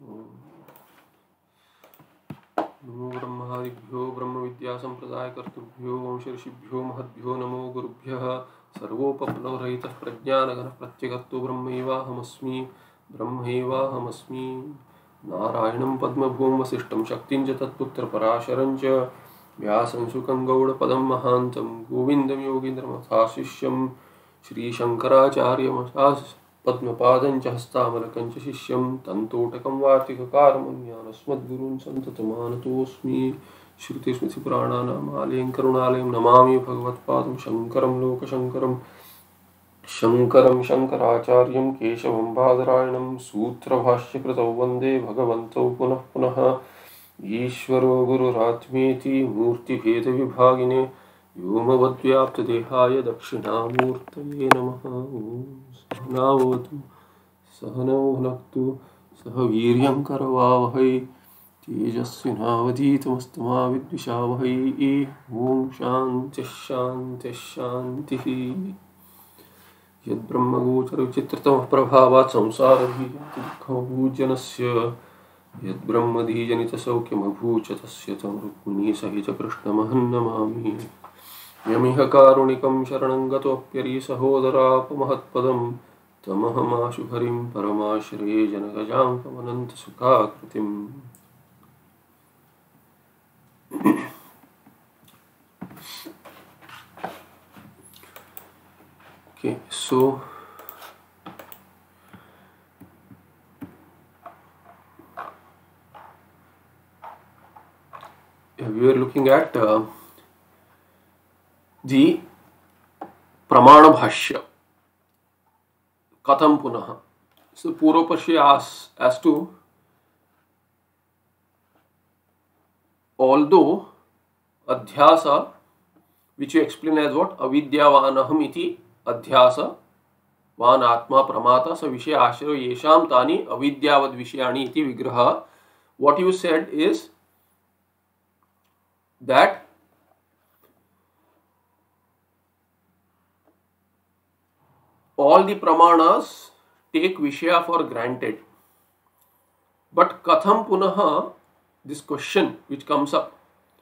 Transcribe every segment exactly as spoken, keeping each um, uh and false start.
नमो ब्रह्मादिभ्यो ब्रह्म विद्या संप्रदाय कर्तृभ्यो वंश ऋषिभ्यो महद्भ्यो नमो गुरुभ्यः सर्वोपप्लवरहितः प्रज्ञानघनः प्रत्यगतो ब्रह्मैवाहमस्मि ब्रह्मैवाहमस्मि नारायणं पद्मभूं वसिष्ठं शक्तिं च तत्पुत्रपराशरं च व्यासं शुकं गौडपदं महान्तं गोविन्दं योगीन्द्रमथाशिष्यं श्रीशङ्कराचार्यमथास् पद्मपादं च हस्तामलकं च शिष्यं तन्तोटकं वार्तिककारं ज्ञानस्मद्गुरुं सन्ततमानतोऽस्मि श्रुतिस्मृतिपुराणानामालयं करुणालयं नमामि भगवत्पादं शङ्करं लोकशङ्करं शङ्करं शङ्कराचार्यं केशवं बादरायणं सूत्रभाष्यकृतौ वन्दे भगवन्तौ पुनः पुनः ईश्वरो गुरुरात्मेति मूर्तिभेदविभागिने व्योमवद्व्याप्तदेहाय दक्षिणामूर्तये नमः। सहनावतु सहनौ भुनक्तु सह वीर्यं करवावहै तेजस्विनावधीतमस्तु मा विद्विषावहै। ॐ शान्तिः शान्तिः शान्तिः। यद्ब्रह्मगोचरविचित्रतमः प्रभावात् संसारभीजनस्य यद्ब्रह्मधीजनितसौख्यमभूच तस्य तं रुक्मिणी सहितकृष्णमहं नमामि। यमिह कारुणिकं शरणं गतोऽप्यरीसहोदरापमहत्पदं तमहमाशु हरिं परमाश्रये जनगजां कमनन्तसुखाकृतिम्। Okay, so we were looking at uh, the Pramana Bhashya Katham Punaha. So Purvapashi asks as to, although Adhyasa, which you explain as what? Avidyavanaham iti Adhyasa Van Atma Pramata Sa Vishya Ashrayo Yesham Tani Avidyavad Vishyani iti Vigraha. What you said is that all the pramanas take Vishya for granted. But Katham Punaha, this question which comes up,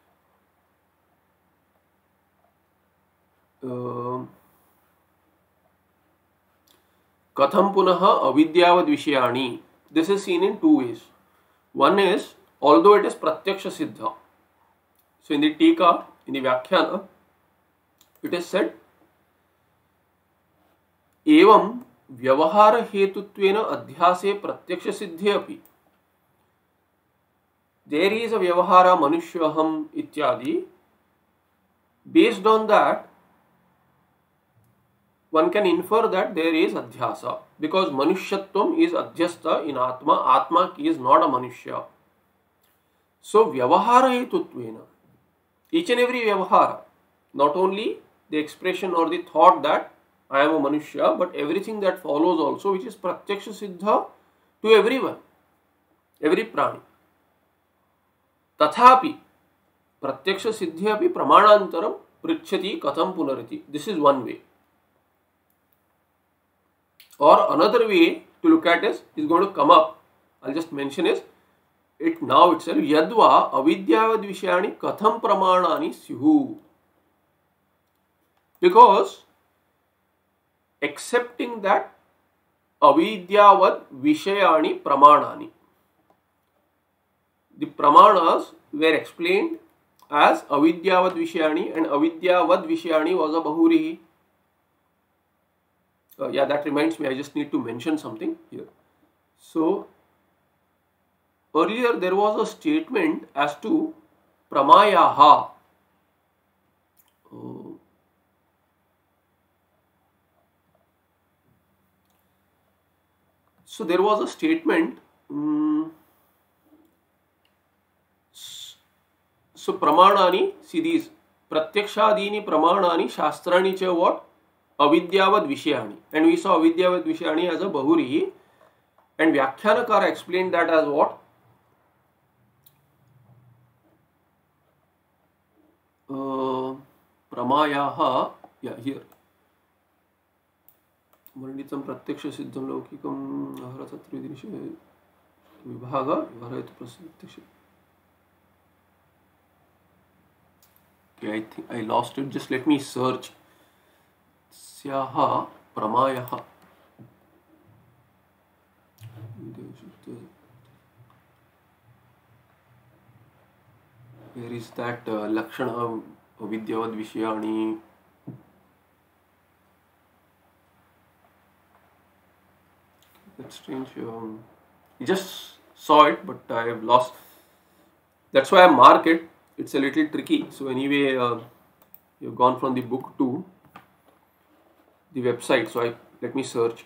uh, Katham Punaha Avidyavad Vishyani. This is seen in two ways. One is, although it is Pratyaksha Siddha. So in the Tika, in the Vyakhyana, it is said, Evam Vyavahara Hetutvena Adhyase Pratyaksha Siddhe api. There is a Vyavahara Manushyaham ityadi. Based on that, one can infer that there is Adhyasa. Because Manushyatvam is Adhyasta in Atma. Atma is not a Manushya. So Vyavahara Hetutvena. Each and every Vyavahara, not only the expression or the thought that I am a Manushya, but everything that follows also, which is Pratyaksha Siddha to everyone, every prani. Tathapi, Pratyaksha Siddhi api Pramanantaram Prichati Katham Punariti. This is one way. Or another way to look at is, is going to come up. I'll just mention is, it now itself, Yadva Avidyavad Vishyani Katham Pramanani Syuhu. Because accepting that Avidyavad Vishayani Pramanani. The Pramanas were explained as Avidyavad Vishayani, and Avidyavad Vishayani was a Bahurihi. Uh, yeah, that reminds me, I just need to mention something here. So, earlier there was a statement as to Pramayaha. Uh, so there was a statement. Um, so Pramanani, see these Pratyakshadini Pramanani Shastrani cha what? Avidyavad Vishyani. And we saw Avidyavad Vishyani as a Bahurihi. And Vyakhyanakara explained that as what? Uh, Pramayaha, yeah, here. Varnitam Pratyaksha Siddham Laukikam Aharatatridishe Vibhaga, Vyavaharahetu Pratyaksh. Okay, I think I lost it. Just let me search. Syaha Pramayaha. Where is that uh, Lakshana Vidyavad Vishayani? That's strange. Um, I just saw it, but I have lost. That's why I mark it. It's a little tricky. So anyway, uh, you've gone from the book to the website. So I let me search.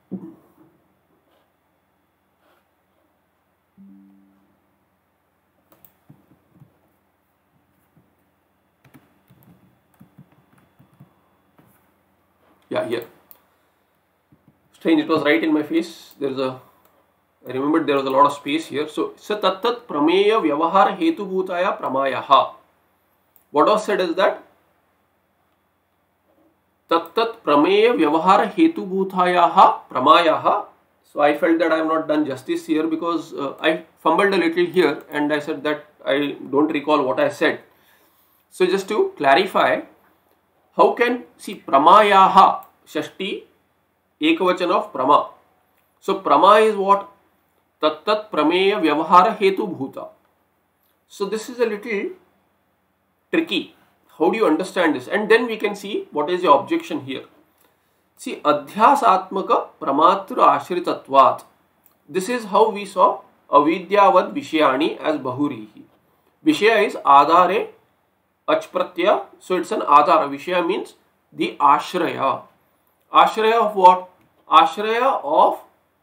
Yeah, here. Strange, it was right in my face. There's a, I remembered there was a lot of space here. So, sa tattat prameya vyavahara hetu bhutaya pramayaha. What was said is that tattat prameya vyavahara hetu bhutayaha pramayaha. So, I felt that I have not done justice here because uh, I fumbled a little here and I said that I don't recall what I said. So, just to clarify, how can, see, pramayaha, shashti, ekavachan of prama. So, prama is what? Tattat prameya vyavahara hetu bhuta. So, this is a little tricky. How do you understand this? And then we can see what is the objection here. See, adhyasatmaka pramatra ashritatvat. This is how we saw avidyavad vishayani as bahurihi. Vishaya is adhare achpratyaya. So, it's an adhara. Vishaya means the ashraya. Ashraya of what? Ashraya of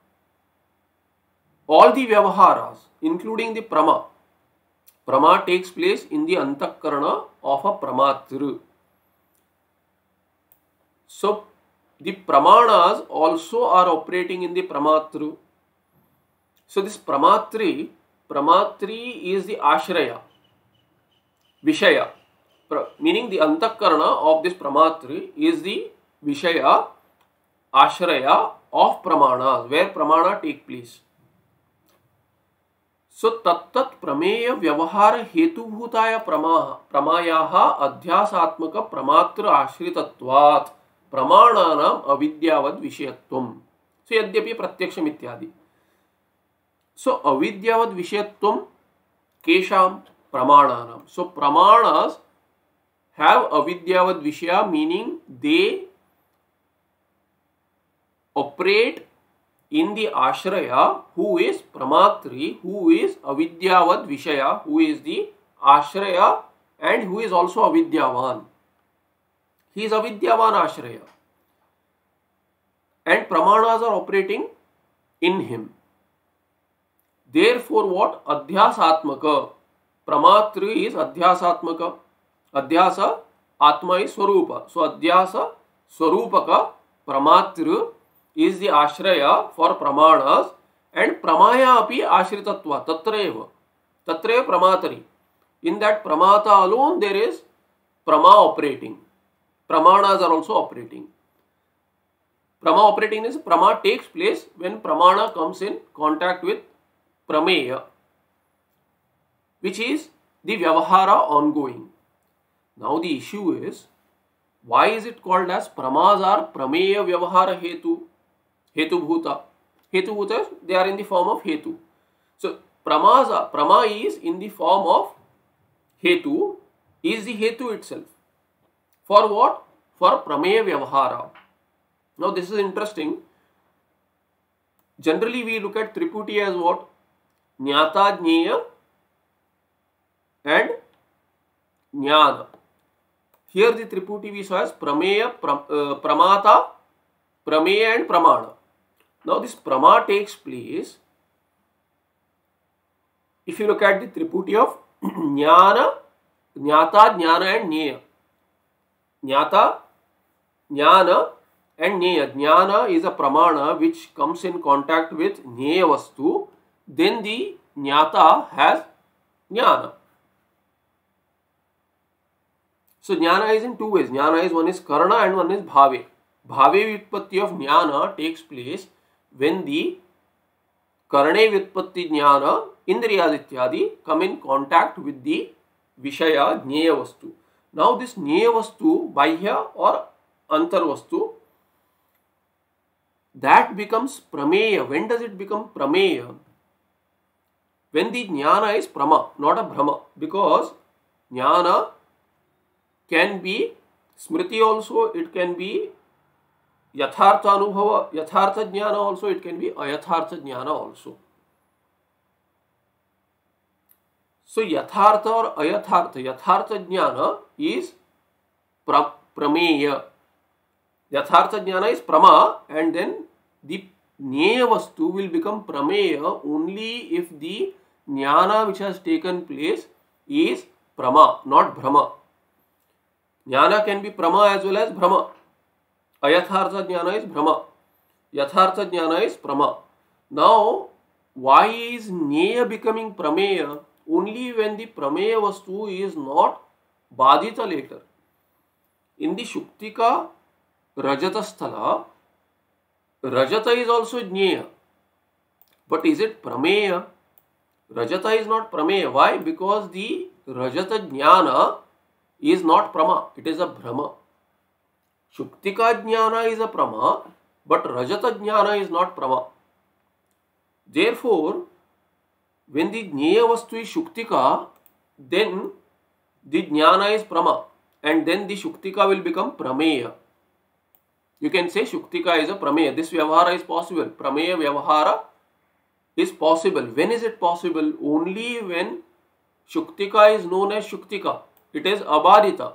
all the vyavaharas, including the prama. Prama takes place in the antakarana of a pramatru. So, the pramanas also are operating in the pramatru. So, this pramatri, pramatri is the ashraya, vishaya, meaning the antakarana of this pramatri is the vishaya, ashraya of pramanas, where pramana take place. So, tattat prameya vyavahara hetu bhutaya pramayaha adhyasatmaka pramatra ashritatvat pramananam avidyavad vishayatvam. So, yadyapi pratyaksham ityadi. So, avidyavad vishayatvam kesham pramananam. So, pramanas have avidyavad vishaya, meaning they operate in the ashraya who is pramatri, who is avidyavad vishaya, who is the ashraya and who is also avidyavan. He is avidyavan ashraya. And pramanas are operating in him. Therefore, what? Adhyasatmaka. Pramatri is adhyasatmaka. Adhyasa, atma is swarupa. So, adhyasa, swarupaka, pramatri is the ashraya for pramanas and pramaya api ashritatva. Tatreva. Tatreva pramatari. In that pramata alone there is prama operating. Pramanas are also operating. Prama operating is prama takes place when pramana comes in contact with prameya, which is the vyavahara ongoing. Now the issue is, why is it called as pramas are prameya vyavahara hetu? Hetu bhuta. Hetu bhuta, they are in the form of hetu. So, pramas, prama is in the form of hetu, is the hetu itself. For what? For prameya vyavahara. Now, this is interesting. Generally, we look at Triputi as what? Jnata, Jneya and Jnana. Here the Triputi we saw as prameya, pra, uh, pramata, prameya and pramana. Now this prama takes place, if you look at the Triputi of Jnana, Jnata, Jnana and Jneya. Jnata, Jnana and Jneya. Jnana is a pramana which comes in contact with Jneya vastu. Then the Jnata has Jnana. So Jnana is in two ways. Jnana is, one is Karana and one is Bhave. Bhave Vyutpatti of Jnana takes place when the karane vyutpatti jnana indriyad ityadi come in contact with the vishaya jnaya vastu. Now this jnaya vastu, bahya or antar vastu, that becomes prameya. When does it become prameya? When the jnana is prama, not a brahma, because jnana can be smriti also, it can be yathartha anubhava, yathartha jnana also, it can be ayathartha jnana also. So yathartha or ayathartha, yathartha jnana is pra, prameya. Yathartha jnana is prama, and then the jnaya vastu will become prameya only if the jnana which has taken place is prama, not brahma. Jnana can be prama as well as brahma. Ayathartha jnana is brahma. Yathartha jnana is prama. Now, why is jnaya becoming prameya? Only when the prameya vastu is not badita later. In the Shuktika Rajata Sthala, Rajata is also jnaya. But is it prameya? Rajata is not prameya. Why? Because the Rajata jnana is not prama, it is a brahma. Shuktika jnana is a prama, but Rajata jnana is not prama. Therefore, when the jnaya vastu is Shuktika, then the jnana is prama, and then the Shuktika will become prameya. You can say Shuktika is a prameya. This vyavahara is possible. Prameya vyavahara is possible. When is it possible? Only when Shuktika is known as Shuktika. It is abadita.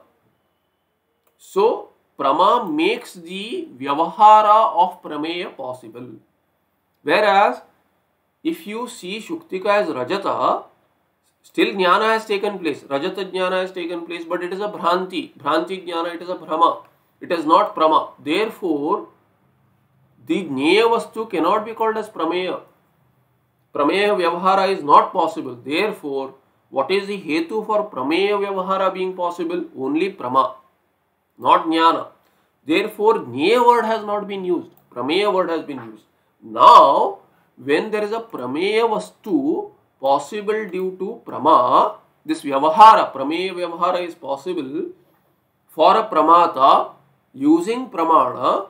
So, prama makes the vyavahara of prameya possible. Whereas, if you see Shuktika as Rajata, still jnana has taken place. Rajata jnana has taken place, but it is a bhranti. Bhranti jnana, it is a brahma. It is not prama. Therefore, the jnaya vastu cannot be called as prameya. Prameya vyavahara is not possible. Therefore, what is the hetu for prameya vyavahara being possible? Only prama, not jnana. Therefore, jnaya word has not been used. Prameya word has been used. Now, when there is a prameya vastu possible due to prama, this vyavahara, prameya vyavahara is possible for a pramata using pramana,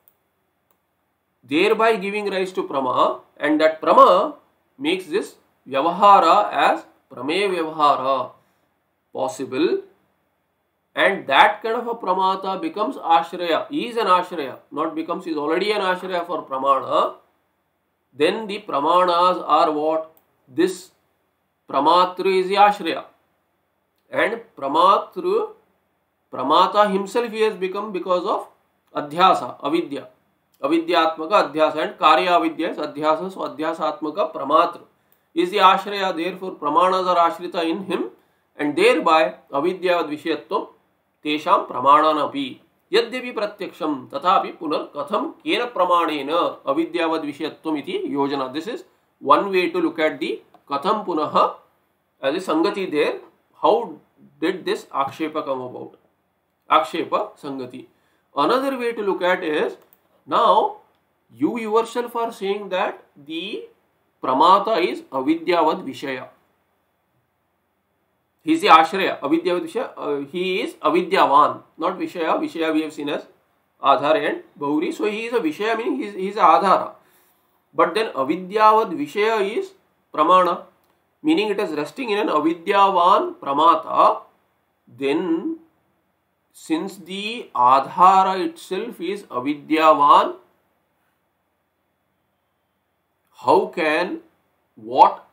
thereby giving rise to prama, and that prama makes this vyavahara as prameya vyavahara possible, and that kind of a pramata becomes ashraya, is an ashraya, not becomes, is already an ashraya for pramana. Then the pramanas are what? This pramatru is the ashraya, and pramatru, pramata himself he has become because of adhyasa, avidya. Avidyatmaka adhyasa, and karya avidya is adhyasa, so adhyasatmaka pramatru is the ashraya. Therefore, pramanas are ashrita in him, and thereby avidya vishayatvam tesham pramananapi. Yadyapi pratyaksham tathapi punar katham kena pramanena avidyavad vishayatvam iti yojana. This is one way to look at the katham punaha as a sangati there. How did this akshepa come about? Akshepa sangati. Another way to look at is, now you yourself are saying that the pramata is avidyavad vishaya. He is the ashraya, avidyavad vishaya. Uh, he is avidyavan, not vishaya. Vishaya we have seen as adhara and bahuri. So he is a vishaya, meaning he is, he is a adhara. But then avidyavad vishaya is pramana, meaning it is resting in an avidyavan pramata. Then, since the adhara itself is avidyavan, how can what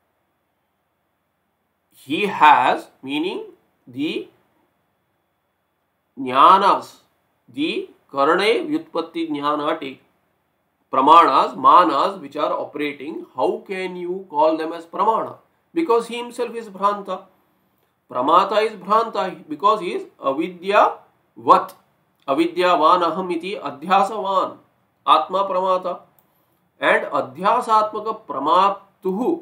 he has, meaning the jnanas, the karane vyutpatti jnana take, pramanas, manas which are operating, how can you call them as pramana? Because he himself is bhranta. Pramata is bhranta because he is avidyavat. Avidyavan aham iti adhyasavan. Atma pramata. And adhyasatmaka pramatuhu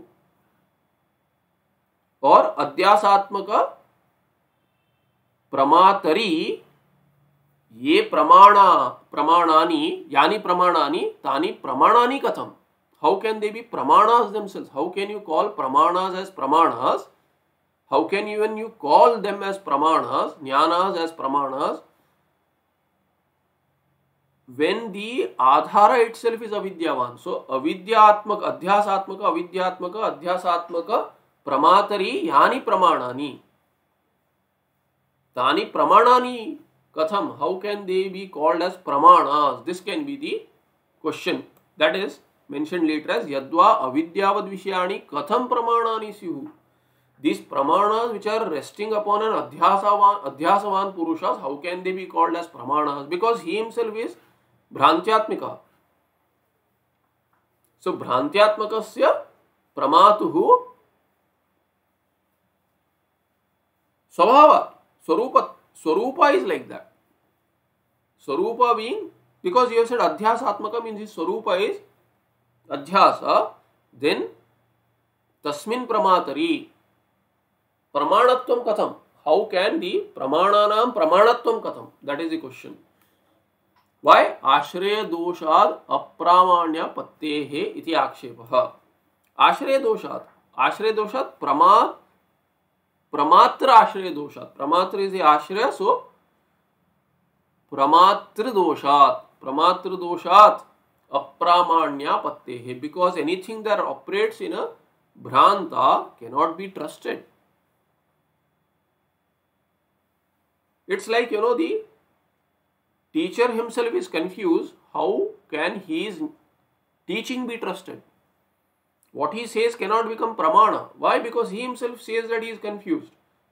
or adhyasatmaka pramatari ye pramana pramanani yani pramanani tani pramanani katham. how can they be pramanas themselves? How can you call pramanas as pramanas? How can even you call them as pramanas, jnanas as pramanas, when the adhara itself is avidyavan? So avidyatmaka, adhyasatmaka, avidyatmaka, adhyasatmaka, pramatari, yani pramanani. Tani pramanani katham. How can they be called as pramanas? This can be the question. That is mentioned later as yadva avidyavad vishayani katham pramanani syuhu. These pramanas which are resting upon an adhyasavan, adhyasavan purushas, how can they be called as pramanas? Because he himself is भ्रांत्यात्मिका. So भ्रांत्यात्मकस्य प्रमातुः स्वभावात्, स्वरूप, swarupa is like that. Swarupa being, because you have said adhyasatmaka means his swarupa is adhyasa, then tasmin pramatari pramanatvam katham. How can the pramananam pramanatvam katham? That is the question. Why? Ashraya doshad apramanya pattehe iti akshepah. Ashraya doshad. Ashraya doshad pramat pramatra ashraya doshad. Pramatra is the ashraya, so pramatra doshad. Pramatra doshad apramanya pattehe. Because anything that operates in a bhranta cannot be trusted. It's like, you know, the teacher himself is confused. How can his teaching be trusted? What he says cannot become pramana. Why? Because he himself says that he is confused.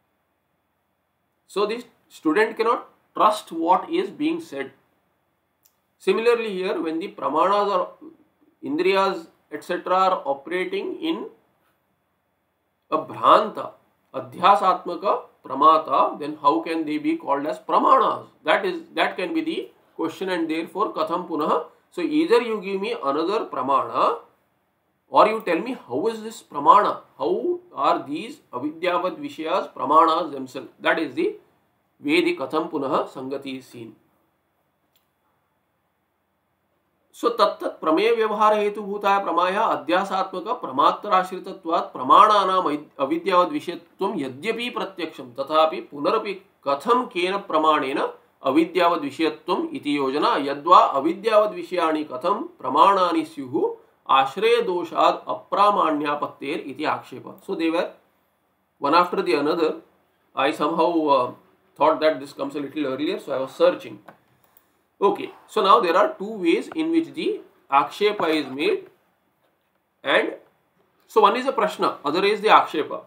So this student cannot trust what is being said. Similarly here, when the pramanas or indriyas et cetera are operating in a bhranta, adhyasatmaka pramata, then how can they be called as pramanas? That is, that can be the question, and therefore katham punah. So either you give me another pramana, or you tell me how is this pramana? How are these avidyavad vishayas pramanas themselves? That is the way the katham punah sangati is seen. So tattat prameya vyavahara hetu bhutaya pramaya adhyasatmaka pramatrashritatvat pramananam avidyavad vishayatvam yadyapi pratyaksham tathapi punarapi katham kena pramanena avidyavad vishayatvam iti yojana yadva avidyavad vishayani katham pramanani syuhu ashraya doshad apramanyapatter iti akshepa. So they were one after the another. I somehow uh, thought that this comes a little earlier, so I was searching. Okay, so now there are two ways in which the akshepa is made, and so one is a prashna, other is the akshepa.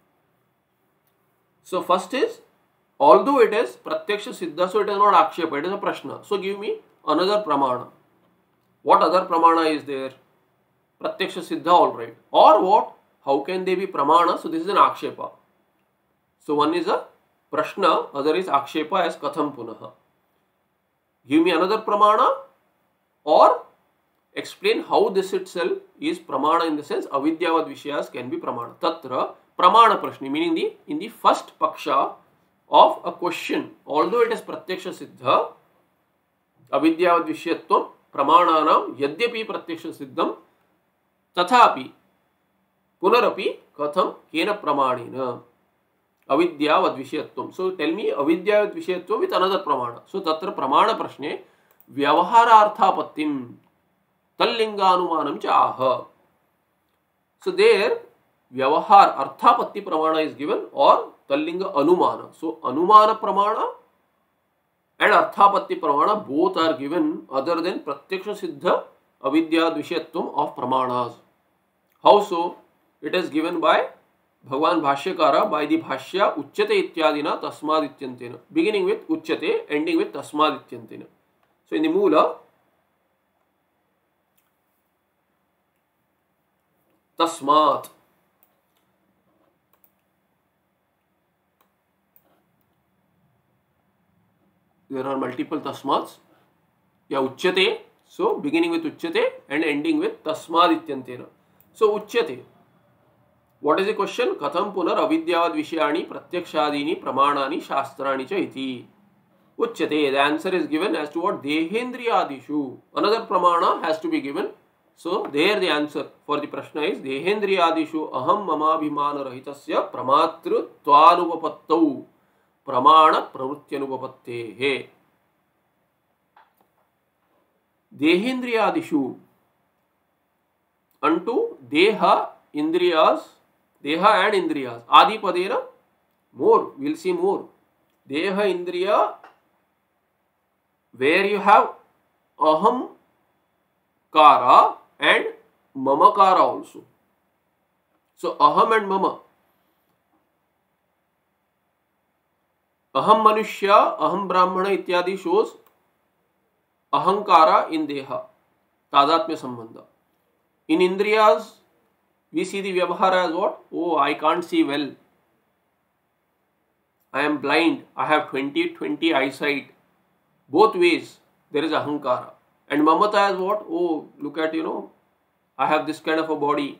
So first is, although it is pratyaksha siddha, so it is not akshepa, it is a prashna. So give me another pramana. What other pramana is there? Pratyaksha siddha, all right. Or what? How can they be pramana? So this is an akshepa. So one is a prashna, other is akshepa as katham punaha. Give me another pramana, or explain how this itself is pramana, in the sense avidyavad vishayas can be pramana. Tatra pramana prashni, meaning the in the first paksha of a question, although it is pratyaksha siddha, avidyavad vishayatvam pramananam yadyapi pratyaksha siddham tathapi punarapi katham kena pramanena avidyavad vishayatvam. So tell me avidyavad vishayatvam with another pramana. So tatra pramana prashne vyavahara arthapattim tallinga anumanam cha aha. So there vyavahar arthapatti pramana is given, or tallinga anumana. So anumana pramana and arthapatti pramana both are given, other than pratyaksha siddha avidyavad vishayatvam of pramanas. How so? It is given by Bhagavan Bhashyakara by the Bhashya Uchyate Ityadina Tasmad Ityantena, beginning with Uchyate, ending with Tasmad Ityantena. So in the Moola, Tasmat. There are multiple Tasmats. Yeah, Uchyate. So beginning with Uchyate and ending with Tasmad Ityantena. So Uchyate. What is the question? Katham punar avidyavad vishayani pratyakshadini pramanani shastrani cha iti. Uchyate. The answer is given as to what? Dehendriyadishu. Another pramana has to be given. So there the answer for the prashna is Dehendriyadishu aham mamabhimana rahitasya pramatritvanupapattau pramana pravrityanupapattehe. Dehendriyadishu, unto deha, indriyas, deha and indriyas. Adi padera, more, we will see more. Deha, indriya, where you have aham kara and mamakara also. So aham and mama. Aham manushya, aham brahmana ityadi shows ahankara in deha, tadatmya sambandha. In indriyas, we see the vyavahara as what? Oh, I can't see well. I am blind. I have twenty twenty eyesight. Both ways, there is ahankara. And mamata as what? Oh, look at, you know, I have this kind of a body.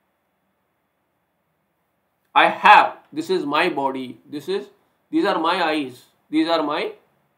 I have. This is my body. This is, these are my eyes. These are my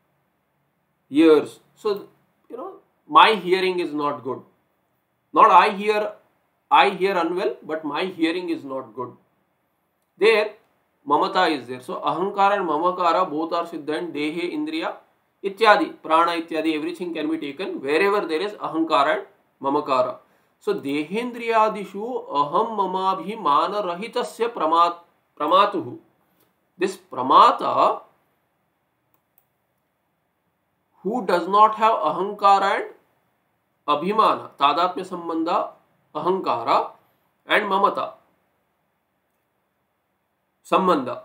ears. So, you know, my hearing is not good. Not I hear, I hear unwell, but my hearing is not good. There, mamata is there. So, ahankara and mamakara both are siddha in dehe, indriya, ityadi, prana, ityadi, everything can be taken wherever there is ahankara and mamakara. So, dehendriyadishu aham mamabhimana rahitasya pramat, pramatuhu. This pramata, who does not have ahankara and abhimana, tadatmya sambandha, ahankara and mamata, sambandha.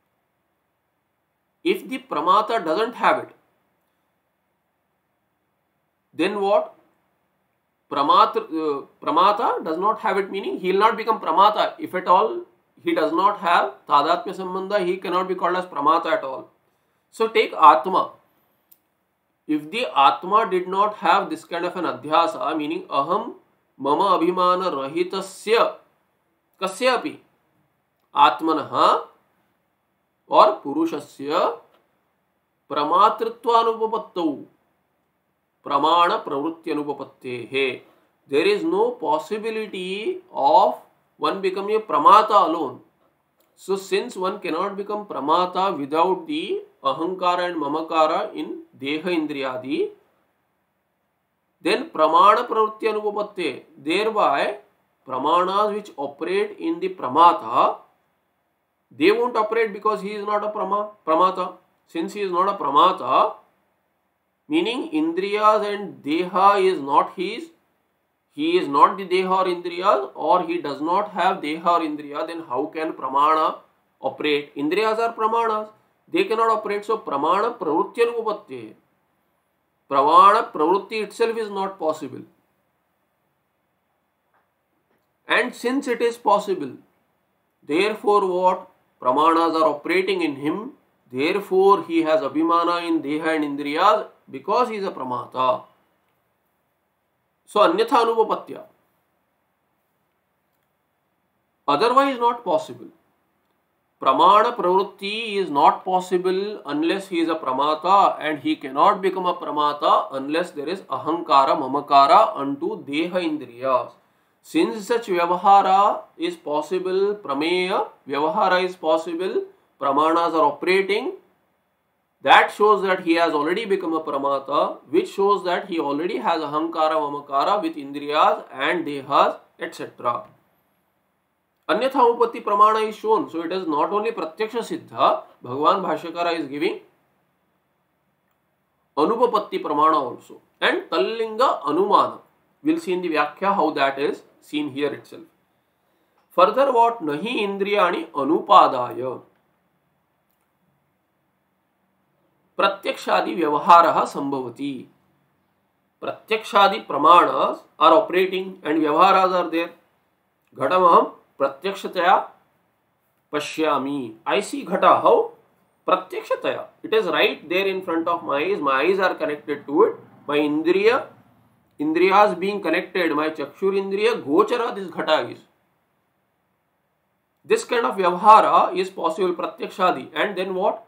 If the pramata doesn't have it, then what? Pramata, uh, pramata does not have it, meaning he will not become pramata. If at all he does not have tadatmya sambandha, he cannot be called as pramata at all. So take Atma. If the Atma did not have this kind of an adhyasa, meaning aham mama abhimana rahitasya kasyapi atmanaha or purushasya pramatritvanupapattau pramana pravrityanupapattehe. There is no possibility of one becoming a pramata alone. So since one cannot become pramata without the ahankara and mamakara in deha indriyadi, then pramana pravrityanupapattehe, thereby pramanas which operate in the pramata, they won't operate because he is not a prama, pramata. Since he is not a pramata, meaning indriyas and deha is not his, he is not the deha or indriyas, or he does not have deha or indriya, then how can pramana operate? Indriyas are pramanas, they cannot operate. So pramana pravrityanupapattehe, pramana pravritti itself is not possible. And since it is possible, therefore what? Pramanas are operating in him, therefore he has abhimana in deha and indriyas because he is a pramata. So anyatha anupapatya. Otherwise not possible. Pramana pravritti is not possible unless he is a pramata, and he cannot become a pramata unless there is ahankara mamakara unto deha indriyas. Since such vyavahara is possible, prameya vyavahara is possible, pramanas are operating, that shows that he has already become a pramata, which shows that he already has ahankara mamakara with indriyas and dehas, et cetera. Anyatha upatti pramana is shown. So it is not only pratyaksha siddha, Bhagavan Bhashyakara is giving anupapatti pramana also. And tallinga anumana. We will see in the Vyakhya how that is seen here itself. Further, what? Nahi indriyani anupadaya pratyakshadi vyavaharaha sambhavati. Pratyakshadi pramanas are operating and vyavaharas are there. Ghatamaham pratyakshataya pashyami. I see ghata. How? Pratyakshataya. It is right there in front of my eyes. My eyes are connected to it. My indriya, indriyas being connected, my chakshur indriya, gochara, this ghata is. This kind of vyavahara is possible, pratyakshadi. And then what?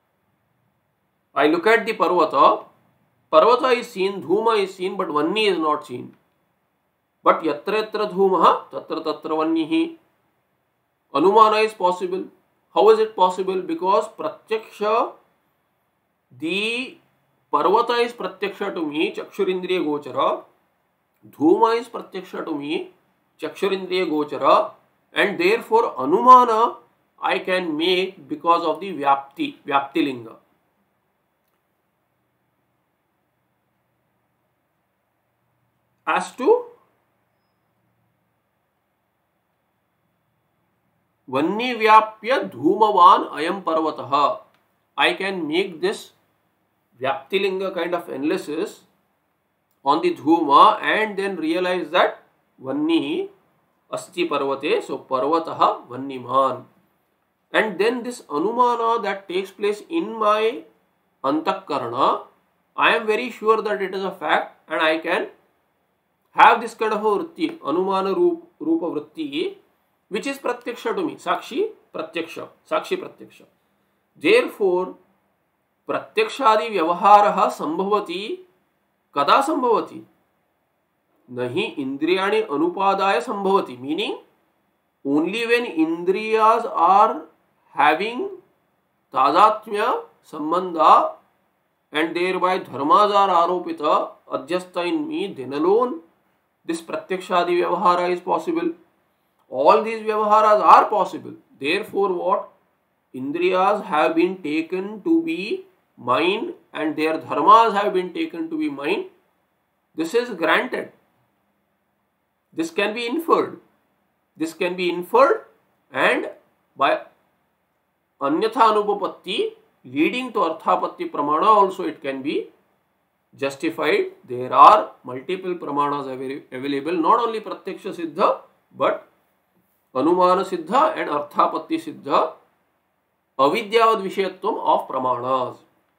I look at the parvata. Parvata is seen, dhuma is seen, but Vanni is not seen. But yatra yatra dhumah tatra tatra vannihi. Anumana is possible. How is it possible? Because pratyaksha, the parvata is pratyaksha to me, chakshurindriya gochara. Dhuma is pratyaksha to me, chakshurindriya gochara. And therefore anumana I can make because of the vyapti, vyapti linga. As to Vanni vyapya dhumavan ayam parvataha, I can make this vyaptilinga kind of analysis on the dhuma and then realize that vanni asti parvate, so parvataha vanniman. And then this anumana that takes place in my antakarana, I am very sure that it is a fact and I can have this kind of a vritti, anumana rupa vritti, which is pratyaksha to me, sakshi pratyaksha, sakshi pratyaksha. Therefore, pratyakshadi vyavaharaha sambhavati, kada sambhavati? Nahi indriyani anupadaya sambhavati, meaning only when indriyas are having tadatmya sambandha and thereby dharmas are aropita adhyastha in me, then alone this pratyakshadi vyavahara is possible. All these vyavaharas are possible. Therefore, what? Indriyas have been taken to be mine and their dharmas have been taken to be mine. This is granted. This can be inferred. This can be inferred and by anyatha anupapatti leading to arthapatti pramana also it can be justified. There are multiple pramanas available, not only pratyaksha siddha but Anumana siddha and arthapatti siddha, avidyavad vishayatvam of pramanas.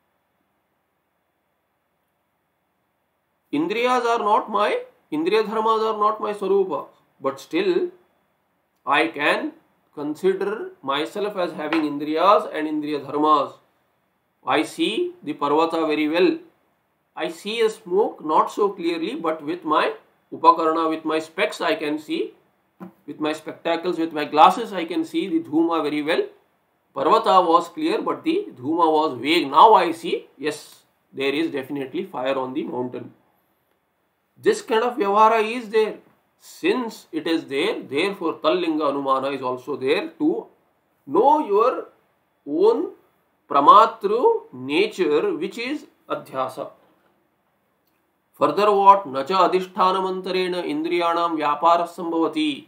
Indriyas are not my, indriya dharmas are not my swarupa, but still I can consider myself as having indriyas and indriya dharmas. I see the parvata very well. I see a smoke not so clearly, but with my upakarana, with my specs I can see. With my spectacles, with my glasses, I can see the dhuma very well. Parvata was clear, but the dhuma was vague. Now I see, yes, there is definitely fire on the mountain. This kind of vyavahara is there. Since it is there, therefore tallinga anumana is also there to know your own pramatru nature, which is adhyasa. Further what? Nacha adhisthanamantarena indriyanam vyapara sambhavati.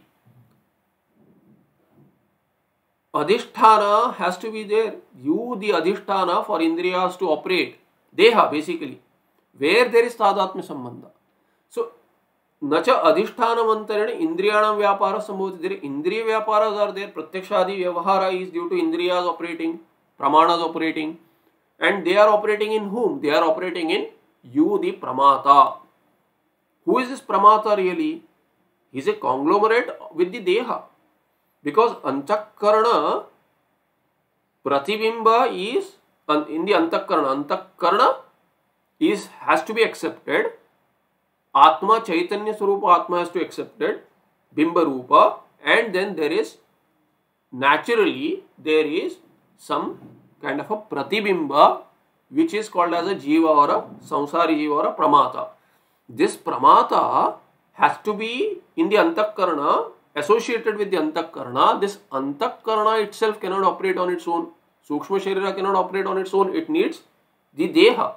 Adhisthana has to be there. You, the adhisthana for indriyas to operate. Deha, basically. Where there is tadatmya sambandha. So, nacha adhisthanamantarena indriyanam vyapara sambhavati. There indriya vyaparas are there. Pratyakshadi vyavahara is due to indriyas operating, pramanas operating. And they are operating in whom? They are operating in you, the pramata. Who is this pramata really? He is a conglomerate with the deha. Because antakarana pratibimba is in the antakarana. Antakarana is has to be accepted. Atma chaitanya swarupa atma has to be accepted. Bimba rupa, and then there is naturally there is some kind of a pratibimba which is called as a jiva or a samsari jiva or a pramata. This pramata has to be in the antakarana, associated with the antakarana. This antakarana itself cannot operate on its own. Sukshma sharira cannot operate on its own. It needs the deha.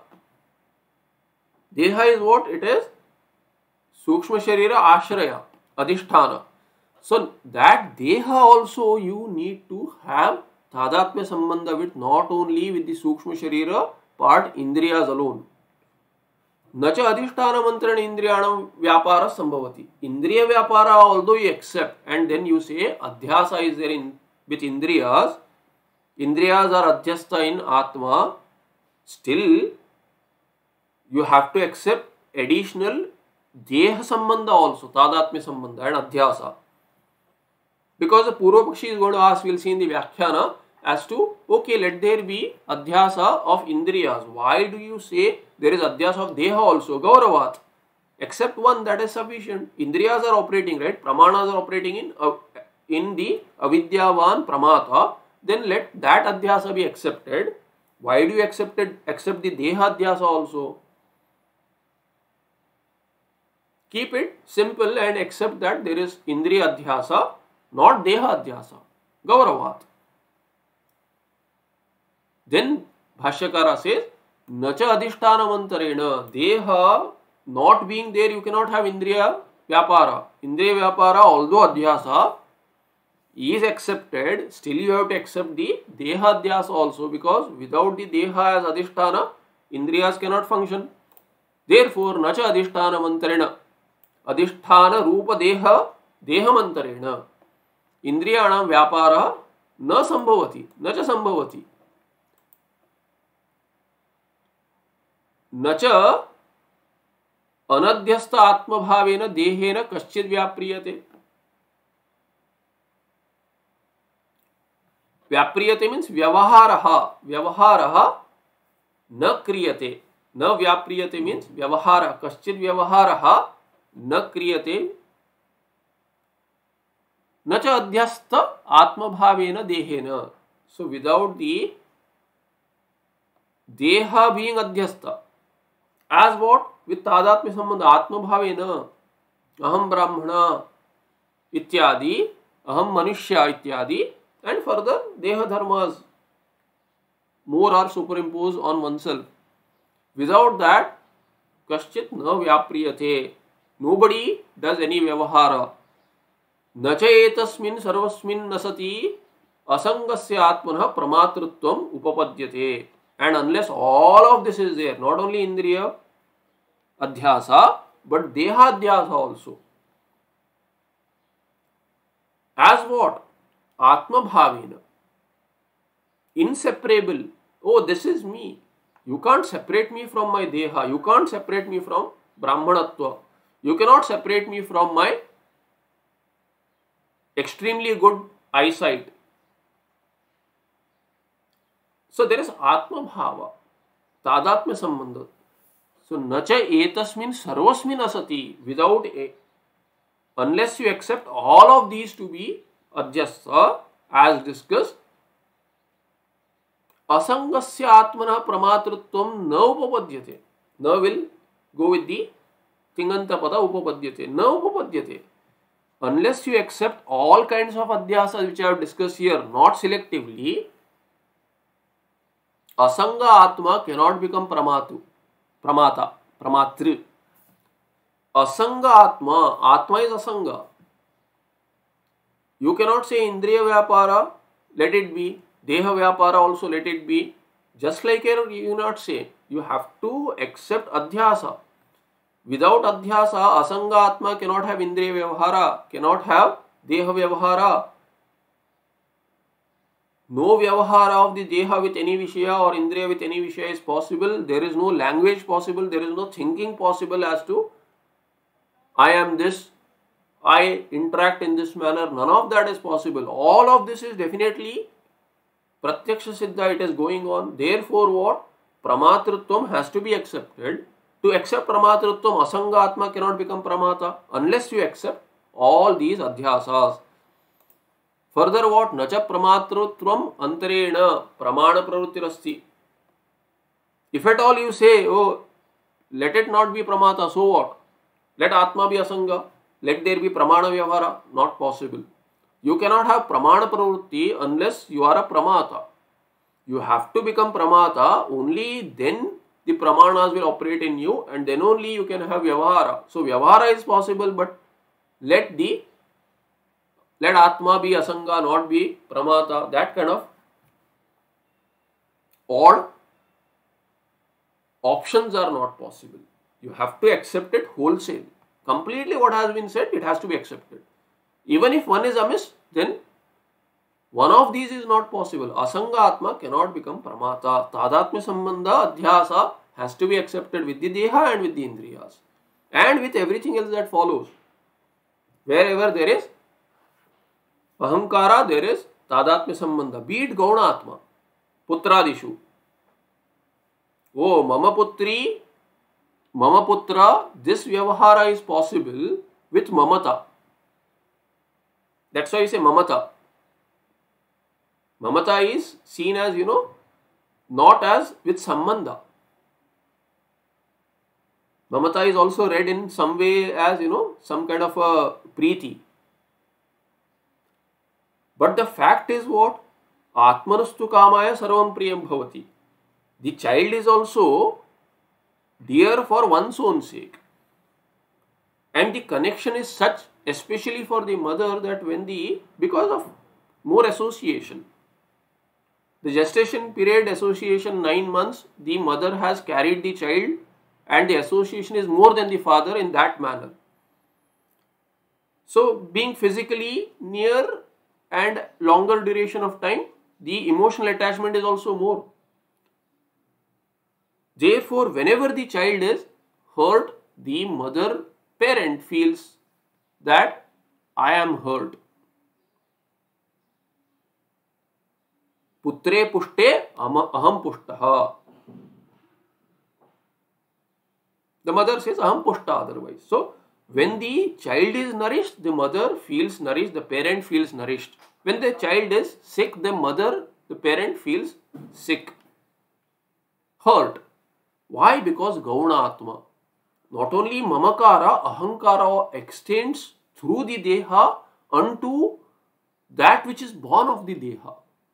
Deha is what? It is Sukshma sharira ashraya, adhisthana. So that deha also you need to have tadatmya sambandha with, not only with the Sukshma sharira part, indriyas alone. Nacha adhisthana mantrana indriyanam vyapara sambhavati. Indriya vyapara, although you accept and then you say adhyasa is there in with indriyas, indriyas are adhyastha in atma, still you have to accept additional deha sambandha also, tadatmya sambandha and adhyasa. Because the Purva Pakshi is going to ask, we will see in the Vyakhyana, as to, okay, let there be adhyasa of indriyas. Why do you say there is adhyasa of deha also? Gauravat. Except one, that is sufficient. Indriyas are operating, right? Pramanas are operating in uh, in the avidyavan pramata. Then let that adhyasa be accepted. Why do you accept it? Accept the deha adhyasa also. Keep it simple and accept that there is indriya adhyasa, not deha adhyasa. Gauravat. Then Bhashyakara says, Nacha adhishthanamantarena, deha not being there, you cannot have indriya vyapara. Indriya vyapara, although adhyasa is accepted, still you have to accept the deha adhyasa also, because without the deha as adhisthana, indriyas cannot function. Therefore, nacha adhisthanamantarena, adhisthana rupa deha dehamantarena, indriyanam vyapara na sambhavati, nacha sambhavati. Nacha अनध्यस्त आत्मभावेन देहेन कश्चित् व्याप्रियते. व्याप्रियते means व्यवहारः. व्यवहारः न क्रियते. न व्याप्रियते means व्यवहारः. कश्चित् व्यवहारः न क्रियते. न च अध्यस्त आत्मभावेन देहेन. So without the deha being adhyasta, as what? With तादात्म्य संबंध आत्मभावेन अहम ब्राह्मण इत्यादि, अहम मनुष्य इत्यादि, and further deha dharmas more are superimposed on oneself. Without that, kaschit na vyapriyate. Nobody does any vyavahara. Nacha etasmin sarvasmin nasati asangasya atmanah pramatritvam upapadyate. And unless all of this is there, not only indriya adhyasa, but deha adhyasa also. As what? Atma bhavena. Inseparable. Oh, this is me. You can't separate me from my deha. You can't separate me from brahmanatva. You cannot separate me from my extremely good eyesight. So there is atma bhava, tadatmya sambandha. So nacha etasmin sarvasmin asati, without a, unless you accept all of these to be adhyasa, as discussed, asangasya atmana pramatritvam na upapadyate. Na will go with the tinganta pada upapadyate. Na upapadyate. Unless you accept all kinds of adhyasas which I have discussed here, not selectively, asanga atma cannot become pramatu, pramata, pramatri. Asanga atma, atma is asanga. You cannot say indriya vyapara, let it be. Deha vyapara also, let it be. Just like here, you not say. You have to accept adhyasa. Without adhyasa, asanga atma cannot have indriya vyavahara, cannot have deha vyavahara. No vyavahara of the deha with any vishaya or indriya with any vishaya is possible. There is no language possible. There is no thinking possible as to I am this, I interact in this manner. None of that is possible. All of this is definitely pratyaksha siddha. It is going on. Therefore, what? Pramatritvam has to be accepted. To accept pramatritvam, asanga atma cannot become pramata unless you accept all these adhyasas. Further, what? Nacha pramatritvam antarena pramana pravrittirasti. If at all you say, oh, let it not be pramata, so what? Let atma be asanga. Let there be pramana vyavahara. Not possible. You cannot have pramana pravritti unless you are a pramata. You have to become pramata, only then the pramanas will operate in you, and then only you can have vyavahara. So vyavahara is possible, but let the let atma be asanga, not be pramata. That kind of odd options are not possible. You have to accept it wholesale. Completely what has been said, it has to be accepted. Even if one is amiss, then one of these is not possible. Asanga atma cannot become pramata. Tadatmya sambandha adhyasa has to be accepted with the deha and with the indriyas. And with everything else that follows. Wherever there is ahankara, there is tadatmya sambandha. Be it gauna atma, putradishu. Oh, mama putri Mama Putra, this Vyavahara is possible with Mamata. That's why you say Mamata. Mamata is seen as, you know, not as with Sambandha. Mamata is also read in some way as, you know, some kind of a preeti. But the fact is what? Atmanastu kamaya sarvam priyam bhavati. The child is also dear for one's own sake. And the connection is such, especially for the mother, that when the, because of more association, the gestation period association nine months, the mother has carried the child and the association is more than the father in that manner. So being physically near and longer duration of time, the emotional attachment is also more. Therefore, whenever the child is hurt, the mother parent feels that I am hurt. Putre pushte aham pushtaha. The mother says aham pushta otherwise. So, when the child is nourished, the mother feels nourished, the parent feels nourished. When the child is sick, the mother, the parent feels sick, hurt. Why? Because Gauna Atma. Not only Mamakara, Ahankara extends through the Deha unto that which is born of the Deha.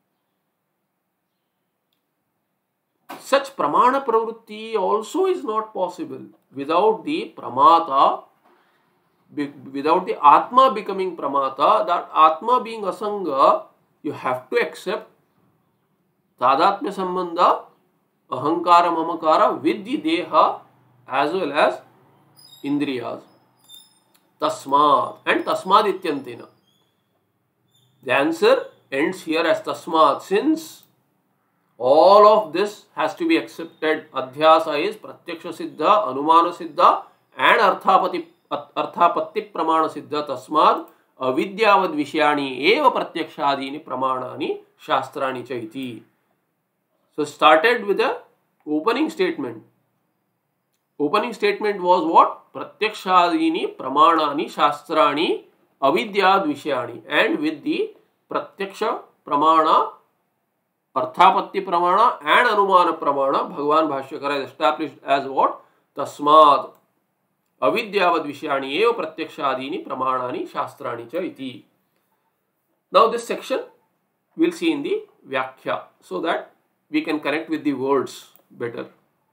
Such Pramana Pravrutti also is not possible without the Pramata, without the Atma becoming Pramata. That Atma being Asanga, you have to accept Tadatmya Sambandha, Ahankara Mamakara with the Deha as well as Indriyas. Tasmad and Tasmad Ityantena. The answer ends here as Tasmad. Since all of this has to be accepted, Adhyasa is Pratyaksha Siddha, Anumana Siddha and Arthapati, Arthapatti Pramana Siddha. Tasmad Avidyavad Vishyani Eva Pratyakshadini Pramanani Shastrani Chaiti. So started with the opening statement. Opening statement was what? Pratyakshadini Pramanani Shastrani Avidyad Vishyani. And with the Pratyaksha Pramana, Arthapatti Pramana and Anumana Pramana, Bhagavan Bhashyakara is established as what? Tasmad Avidyavad Vishyani Eva Pratyakshadini Pramanani Shastrani Cha iti. Now this section we will see in the Vyakhya, so that we can connect with the words better.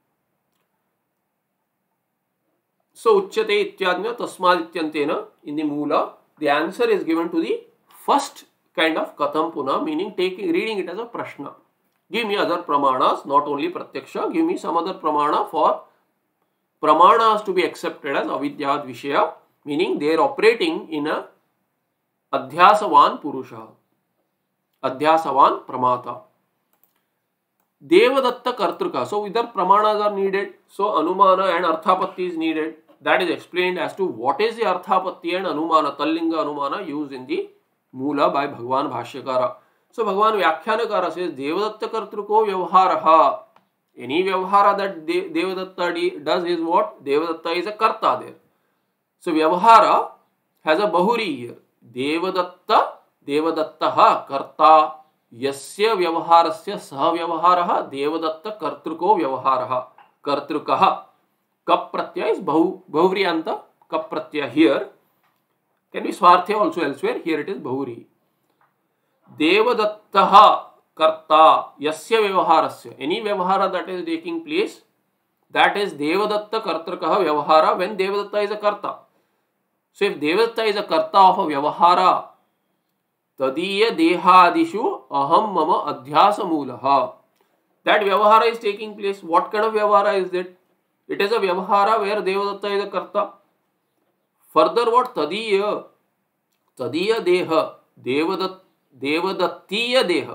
So Uchyate Ityadnya Tasmad Ityantena, in the Mula, the answer is given to the first kind of Katham Puna, meaning taking reading it as a Prashna. Give me other Pramanas, not only Pratyaksha, give me some other Pramana for Pramanas to be accepted as Avidyad Vishaya, meaning they are operating in a Adhyasavan Purusha, Adhyasavan Pramata. Devadatta Kartruka. So either Pramanas are needed, so Anumana and Arthapatti is needed. That is explained as to what is the Arthapatti and Anumana, Tallinga Anumana used in the Mula by Bhagavan Bhashyakara. So Bhagavan Vyakhyanakara says Devadatta Kartruko Vyavaharaha. Any Vyavahara that Devadatta does is what? Devadatta is a Karta there. So Vyavahara has a Bahuri here. Devadatta, Devadattaha Karta. Yasya Vyavaharasya Saha Vyavaharaha Devadatta Kartruko Vyavaharaha. Kartrukaha. Kap Pratyaya is Bahu, Bahuvriyanta. Kap Pratyaya here. Can be Swarthya also elsewhere. Here it is Bahuri. Devadattaha Karta Yasya Vyavaharasya. Any Vyavahara that is taking place, that is Devadatta Kartrukaha Vyavahara when Devadatta is a Karta. So if Devadatta is a Karta of a Vyavahara, Tadiya Dehadishu Aham Mama Adhyasa Mulaha. That Vyavahara is taking place. What kind of Vyavahara is that? It is a Vyavahara where Devadatta is a Karta. Further what? Tadiya Tadiya Deha Devadat Devadattiya Deha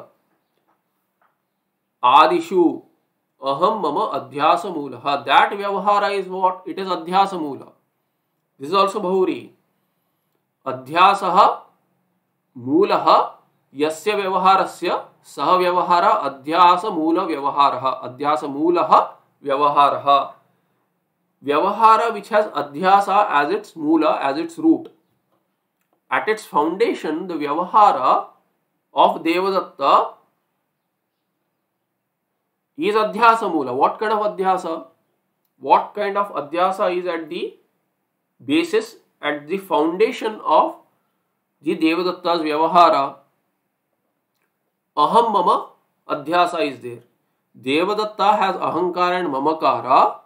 Adishu Aham Mama Adhyasa Mulaha. That Vyavahara is what? It is Adhyasa Mula. This is also Bahuri. Adhyasaha Mulaha Yasya Vyavaharasya Saha Vyavahara Adhyasa Mula Vyavaharaha. Adhyasa Mulaha Vyavaharaha. Vyavahara which has adhyasa as its moola, as its root. At its foundation, the Vyavahara of Devadatta is adhyasa moola. What kind of adhyasa? What kind of adhyasa is at the basis, at the foundation of the Devadatta's Vyavahara? Aham mama adhyasa is there. Devadatta has ahankara and mamakara,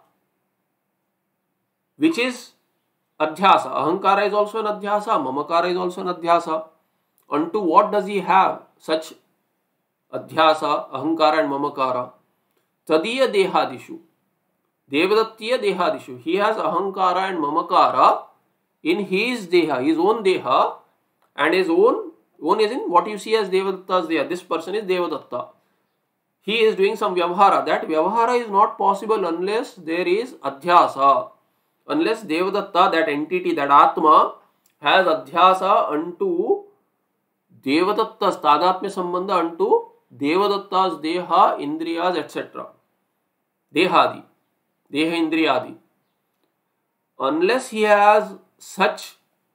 which is adhyasa. Ahankara is also an adhyasa, mamakara is also an adhyasa. Unto what does he have such adhyasa, ahankara and mamakara? Tadiya dehadishu. Devadattiya dehadishu. He has ahankara and mamakara in his deha, his own deha, and his own, own is in what you see as Devadatta's deha. This person is Devadatta. He is doing some vyavahara. That vyavahara is not possible unless there is adhyasa. Unless Devadatta, that entity, that Atma, has adhyasa unto Devadatta's tadatmya sambandha unto Devadatta's deha, indriyas, et cetera. Dehadi, deha indriyadi. Unless he has such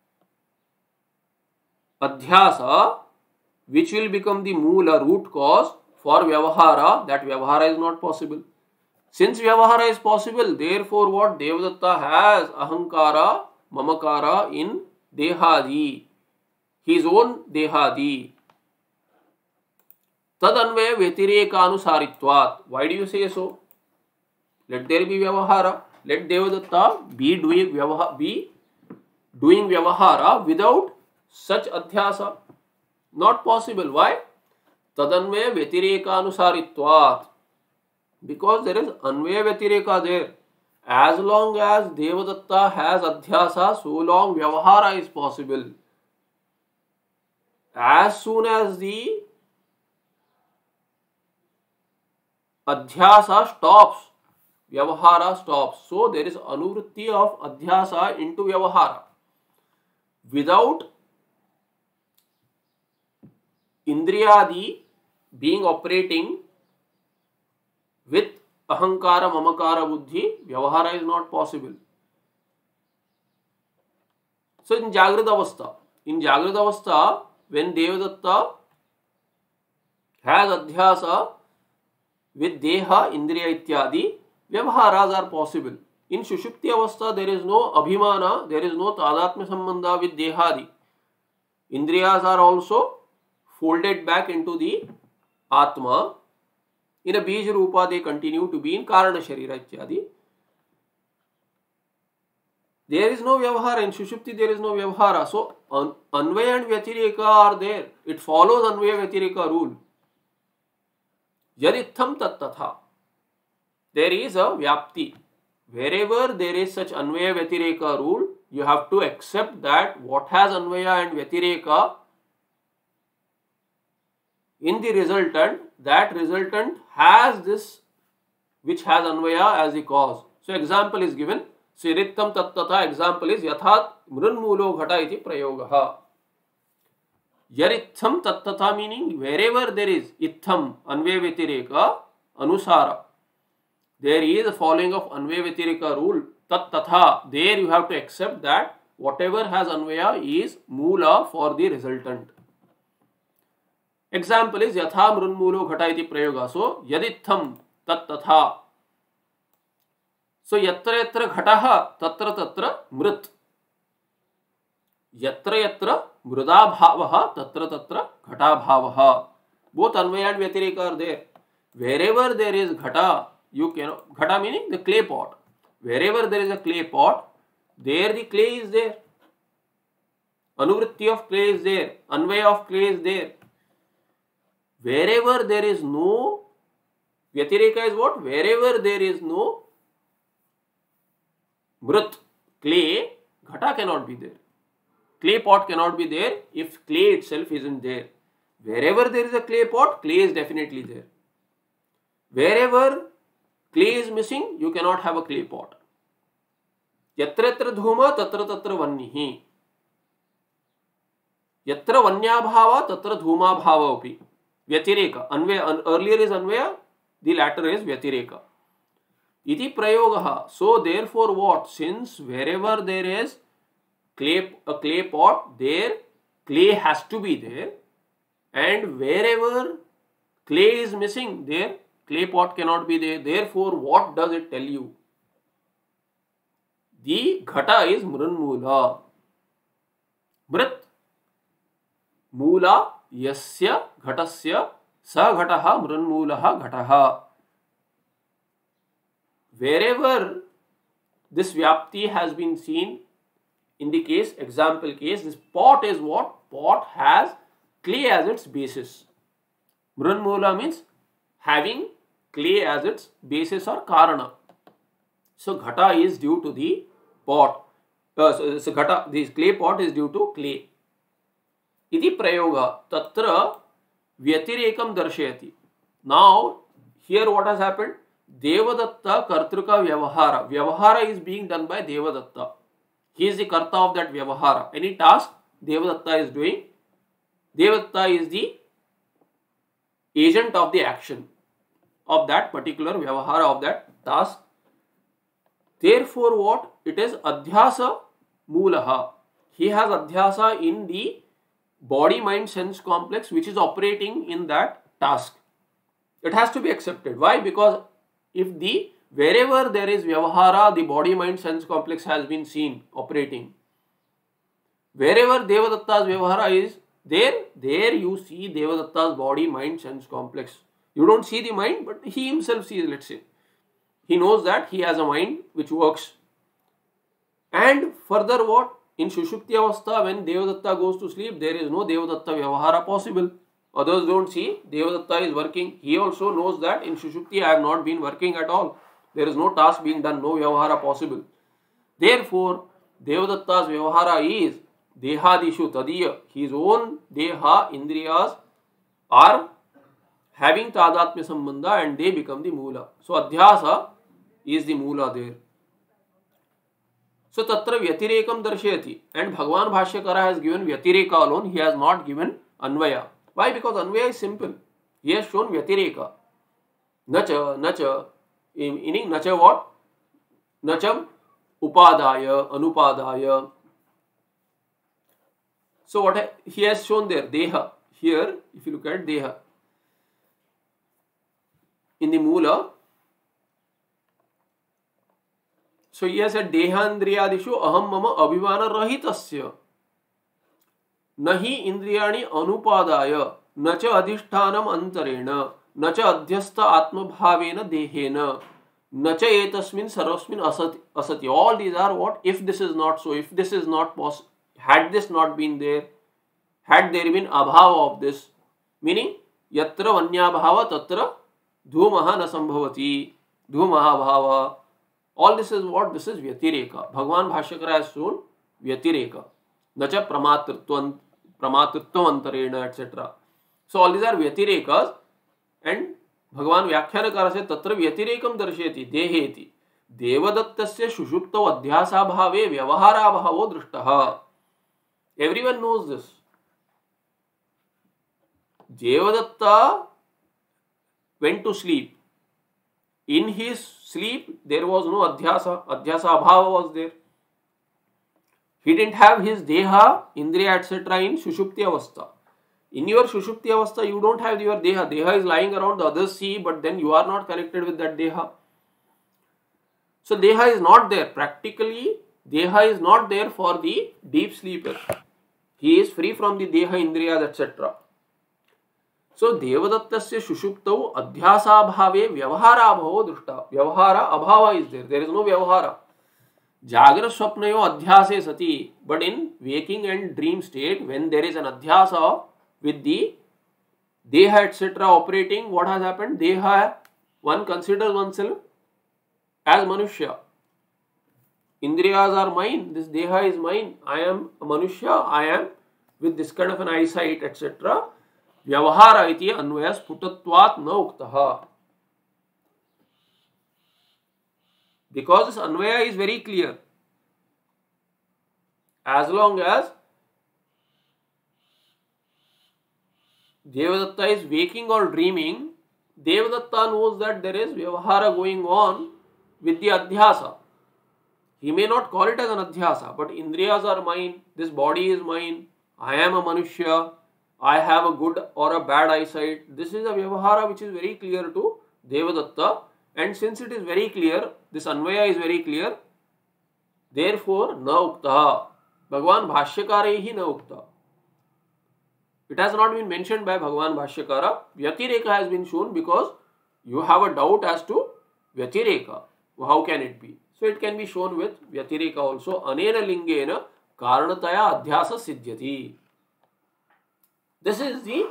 adhyasa, which will become the moola, root cause for vyavahara, that vyavahara is not possible. Since vyavahara is possible, therefore what? Devadatta has ahankara, mamakara in dehadi, his own dehadi. Tadanvaya vyatireka anusaritvat. Why do you say so? Let there be vyavahara. Let Devadatta be doing vyavahara, be doing vyavahara without such adhyasa. Not possible. Why? Tadanvaya vyatireka anusaritvat. Because there is anvaya vyatireka there. As long as Devadatta has adhyasa, so long vyavahara is possible. As soon as the adhyasa stops, vyavahara stops. So there is anuvritti of adhyasa into vyavahara. Without indriyadi being operating with ahankara, mamakara, buddhi, vyavahara is not possible. So in Jagrata Avastha, in Jagrata Avastha, when Devadatta has adhyasa with deha, indriya ityadi, vyavaharas are possible. In Shushupti Avastha, there is no abhimana, there is no tadatmya sambandha with dehadi. Indriyas are also folded back into the Atma. In a Bija Rupa, they continue to be in Karana Sharira ityadi. There is no vyavahara. In Shushupti, there is no vyavahara. So, an, Anvaya and Vyatireka are there. It follows Anvaya Vyatireka rule. Yaditham tat tatha. There is a Vyapti. Wherever there is such Anvaya Vyatireka rule, you have to accept that what has Anvaya and Vyatireka in the resultant, that resultant has this which has Anvaya as the cause. So, example is given. So, Yaditham tat tatha, example is Yathat mrunmulo ghata iti prayogaha. Yaritham tat tatha meaning wherever there is itham, Anvaya Vyatireka, anusara. There is a following of Anvaya Vyatireka rule. Tat tatha. There you have to accept that whatever has Anvaya is moola for the resultant. Example is Yatha mrunmulo ghata iti prayoga. So, Yaditham tat tatha. So, yatra yatra ghataha tatra tatra mrit. Yatra yatra mruda bhavaha tatra tatra ghata bhavaha. Both Anvaya and Vyatireka are there. Wherever there is ghata, you cannot, ghata meaning the clay pot. Wherever there is a clay pot, there the clay is there. Anuvritti of clay is there. Anvaya of clay is there. Wherever there is no, Vyatireka is what? Wherever there is no mrit, clay, ghata cannot be there. Clay pot cannot be there if clay itself isn't there. Wherever there is a clay pot, clay is definitely there. Wherever clay is missing, you cannot have a clay pot. Yatra yatra dhuma tatra tatra vannihi. Yatra vanya bhava tatra dhuma bhava upi. Vyatireka. Anvaya, earlier is Anvaya, the latter is Vyatireka. iti prayogaha. So therefore what? Since wherever there is clay, a clay pot, there clay has to be there, and wherever clay is missing, there clay pot cannot be there. Therefore what does it tell you? The ghata is mrunmula. Mrit मूला यस्य घटस्य स घटः मृन्मूलः घटः. Wherever this vyapti has been seen, in the case, example case, this pot is what? Pot has clay as its basis. Mrunmula means having clay as its basis or karana. So ghata is due to the pot. Uh, so, so ghata, this clay pot is due to clay. इति प्रयोग तत्र व्यतिरेकम दर्शयति. Now here what has happened? Devadatta kartruka vyavahara. Vyavahara is being done by Devadatta. He is the karta of that vyavahara. Any task Devadatta is doing, Devadatta is the agent of the action of that particular vyavahara, of that task. Therefore what? It is adhyasa moolaha. He has adhyasa in the body mind sense complex which is operating in that task. It has to be accepted. Why? Because if the wherever there is vyavahara, the body mind sense complex has been seen operating. Wherever Devadatta's vyavahara is there, there you see Devadatta's body mind sense complex. You don't see the mind, but he himself sees, let's say. He knows that he has a mind which works. And further what? In Sushupti Avastha, when Devadatta goes to sleep, there is no Devadatta Vyavahara possible. Others don't see Devadatta is working. He also knows that in Sushupti I have not been working at all. There is no task being done, no Vyavahara possible. Therefore, Devadatta's Vyavahara is Dehadishu Tadiya. His own Deha, Indriyas are having Tadatmya Sambandha and they become the Moola. So, Adhyasa is the Moola there. So tatra vyatirekam darshayati, and Bhagavan Bhashyakara has given vyatireka alone, he has not given anvaya. Why? Because anvaya is simple. He has shown vyatireka. Nacha, nacha, meaning nacha what? Nacham upadaya, anupadaya. So what he has shown there? Deha. Here, if you look at Deha, in the Moola, so he has said Dehandriyadishu aham mama abhivana rahitasya nahi indriyani anupadaya nacha adhishthanam antarena nacha adhyastha atmabhavena dehena nacha etasmin sarvasmin asati asati. All these are what? If this is not so, if this is not possible, had this not been there, had there been abhava of this, meaning yatra vanyabhava tatra dhumaha na sambhavati, dhumaha bhava. All this is what? This is Vyatireka. Bhagavan Bhashyakara has shown Vyatireka. Nacha pramatritvam antarena, et cetera. So all these are Vyatirekas, and Bhagavan Vyakhyanakara says Tatra Vyatirekam darsheti deheti Devadattasya Shushupto Adhyasa bhave Vyavahara bhavo drishtaha. Everyone knows this. Devadatta went to sleep. In his sleep, there was no adhyasa. Adhyasa abhava was there. He didn't have his deha, indriya, et cetera in Sushupti Avastha. In your Sushupti Avastha, you don't have your deha. Deha is lying around, the others see, but then you are not connected with that deha. So deha is not there. Practically, deha is not there for the deep sleeper. He is free from the deha, indriyas, et cetera. So Devadattasya Shushuptau Adhyasa bhave Vyavahara bhavo drishta. Vyavahara abhava is there. There is no Vyavahara. Jagra Swapnayo Adhyase sati. But in waking and dream state, when there is an Adhyasa with the Deha, et cetera operating, what has happened? Deha, one considers oneself as Manushya. Indriyas are mine. This Deha is mine. I am a Manushya. I am with this kind of an eyesight, et cetera. Vyavahara iti anvaya sputatvat na uktaha. Because this anvaya is very clear. As long as Devadatta is waking or dreaming, Devadatta knows that there is Vyavahara going on with the adhyasa. He may not call it as an adhyasa, but indriyas are mine, this body is mine, I am a manushya, I have a good or a bad eyesight. This is a vyavahara which is very clear to Devadatta, and since it is very clear, this anvaya is very clear, therefore na ukta. Bhagavan Bhashyakarehi na ukta. It has not been mentioned by Bhagavan Bhashyakara. Vyatireka has been shown because you have a doubt as to Vyatireka. How can it be? So it can be shown with Vyatireka also. Anena lingena karanataya adhyasa siddhyati. This is the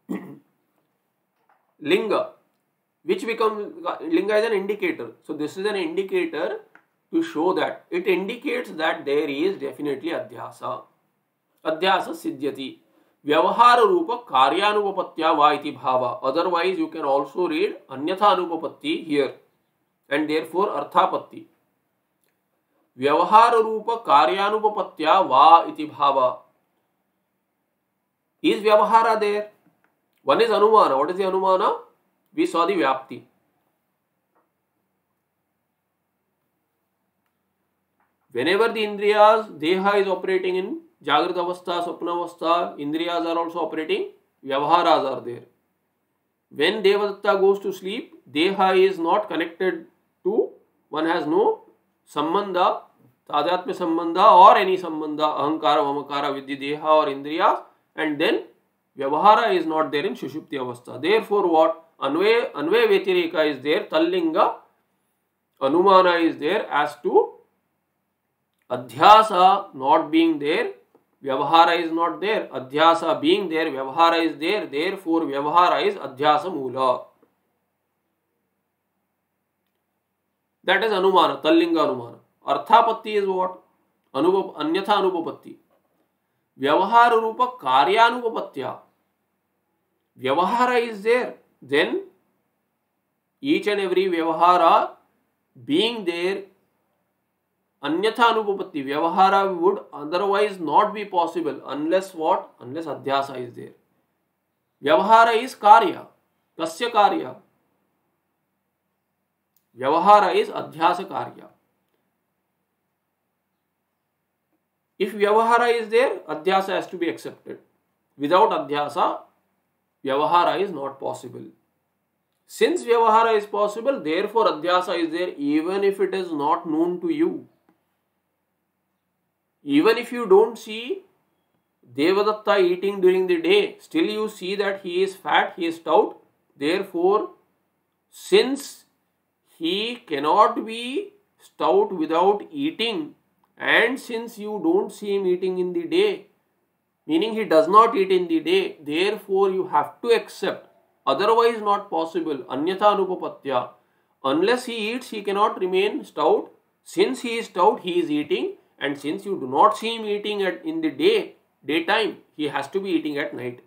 linga, which becomes, linga is an indicator. So this is an indicator to show that, it indicates that there is definitely adhyasa. Adhyasa siddhyati. Vyavahara rupa karyanupapatya va iti bhava. Otherwise you can also read anyatha anupapatti here, and therefore arthapatti. Vyavahara rupa karyanupapatya va iti bhava. Is vyavahara there? One is anumana. What is the anumana? We saw the vyapti. Whenever the indriyas, deha is operating in Jagrata avastha, Swapna avastha, indriyas are also operating, vyavaharas are there. When Devadatta goes to sleep, deha is not connected to, one has no sambandha, tadhyatmya sambandha or any sambandha, ahankara, mamakara with the deha or indriyas, and then vyavahara is not there in Sushupti avastha. Therefore what? Anvaya, anvaya vyatireka is there, tallinga, anumana is there as to adhyasa not being there, vyavahara is not there. Adhyasa being there, vyavahara is there. Therefore, vyavahara is adhyasa moola. That is anumana, tallinga anumana. Arthapatti is what? Anupap, anyatha anupapatti. Vyavahara rupa karyanupapatya. Vyavahara is there. Then, each and every vyavahara being there, anyatha anupapatti, vyavahara would otherwise not be possible unless what? Unless adhyasa is there. Vyavahara is karya. Kasya karya? Vyavahara is adhyasa karya. If vyavahara is there, adhyasa has to be accepted. Without adhyasa, vyavahara is not possible. Since vyavahara is possible, therefore adhyasa is there even if it is not known to you. Even if you don't see Devadatta eating during the day, still you see that he is fat, he is stout. Therefore, since he cannot be stout without eating, and since you don't see him eating in the day, meaning he does not eat in the day, therefore you have to accept, otherwise not possible, anyatha anupapatya. Unless he eats, he cannot remain stout. Since he is stout, he is eating, and since you do not see him eating at, in the day, daytime, he has to be eating at night.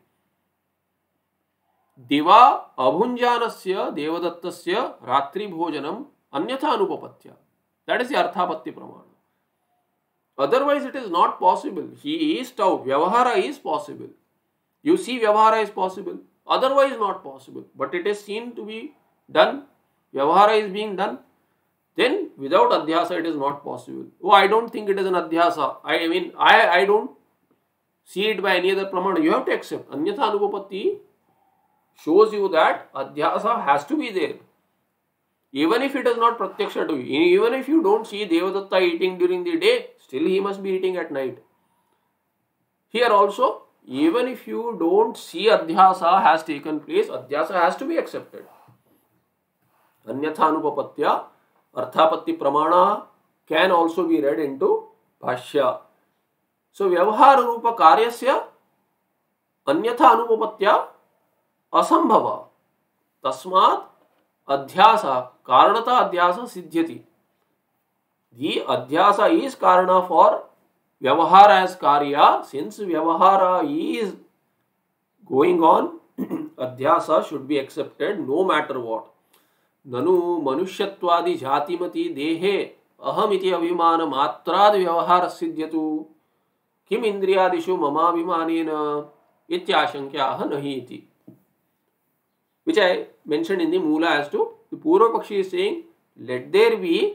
Diva abhunjanasya devadattasya ratri bhojanam anyatha anupapatya. That is the arthapatti pramana. Otherwise it is not possible. He is stout. Vyavahara is possible. You see vyavahara is possible. Otherwise not possible. But it is seen to be done. Vyavahara is being done. Then without adhyasa it is not possible. Oh, I don't think it is an adhyasa. I mean, I, I don't see it by any other pramana. You have to accept. Anyatha anupapatti shows you that adhyasa has to be there. Even if it is not pratyaksha to you. Even if you don't see Devadatta eating during the day, still he must be eating at night. Here also, even if you don't see adhyasa has taken place, adhyasa has to be accepted. Anyatha anupapatya, arthapatti pramana can also be read into bhashya. So, vyavahara rupa karyasya anyatha anupapatya asambhava. Tasmat adhyasa karanata adhyasa siddhyati. The adhyasa is karana for vyavahara as karya. Since vyavahara is going on, adhyasa should be accepted no matter what. Nanu manushyatvadi jatimati dehe ahamiti abhimana matrad vyavahara siddhyatu kim indriyadishu mama abhimanena ityashankyaha nahi iti. Which I mentioned in the Moola as to the Purva Pakshi is saying let there be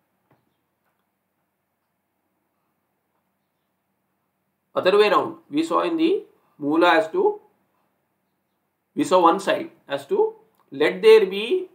other way around. We saw in the Moola as to, we saw one side as to let there be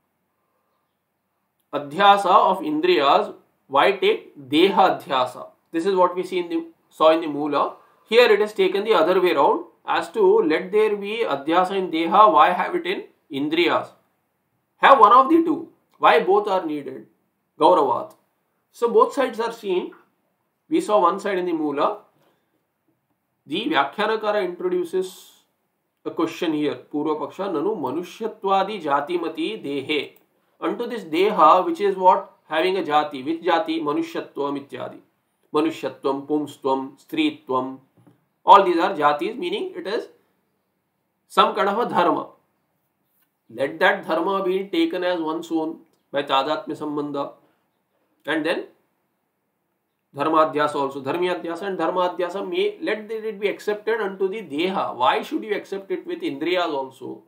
adhyasa of indriyas. Why take deha adhyasa? This is what we see in the saw in the Moola. Here it is taken the other way around as to let there be adhyasa in deha. Why have it in indriyas? Have one of the two. Why both are needed? Gauravat. So both sides are seen. We saw one side in the Moola. The Vyakhyanakara introduces a question here. Purva Paksha, Nanu Manushyatwadi Jatimati Dehe. Unto this Deha, which is what? Having a Jati. Which Jati? Manushyatvam ityadi. Manushyatvam, Pumstvam, Stritvam. All these are Jatis, meaning it is some kind of a Dharma. Let that Dharma be taken as one's own by Tadatmya Sambandha. And then Dharmadhyasa also. Dharmyadhyasa and Dharmadhyasa may let it be accepted unto the Deha. Why should you accept it with Indriyas also?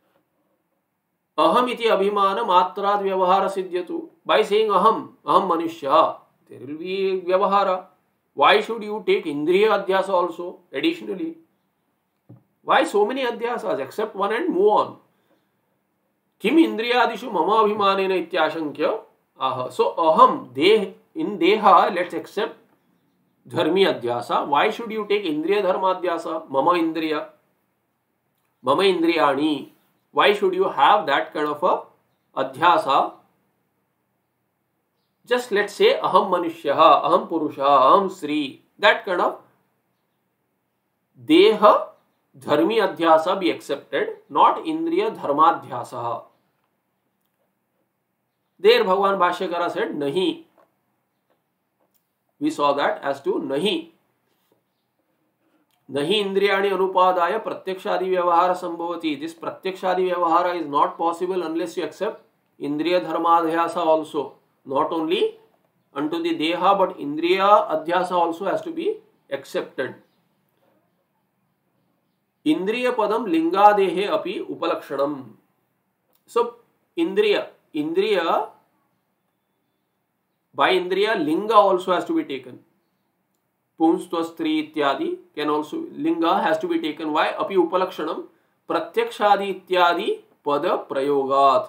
Aham iti abhimana matrad vyavahara siddhyatu. By saying aham, aham manushya, there will be vyavahara. Why should you take Indriya adhyasa also additionally? Why so many adhyasas? Accept one and move on. Kim indriyadishu mama abhimanena ityashankya. Aha. So aham, deh, in deha, let's accept dharmi adhyasa. Why should you take indriya dharma adhyasa? Mama indriya. Mama indriyani. Why should you have that kind of a adhyasa? Just let's say aham manushyaha, aham purusha, aham sri. That kind of deha dharmi adhyasa be accepted, not indriya dharmadhyasa. There Bhagavan Bhashyakara said nahi. We saw that as to nahi. Nahi indriyani anupadaya pratyakshadi vyavahara sambhavati. This pratyakshadi vyavahara is not possible unless you accept indriya dharmadhyasa also. Not only unto the deha, but indriya adhyasa also has to be accepted. Indriya padam lingadehe api upalakshanam. So indriya, indriya, by indriya linga also has to be taken. Pumstva stri ityadi can also, linga has to be taken. Why? Api upalakshanam pratyakshadi ityadi pada prayogat.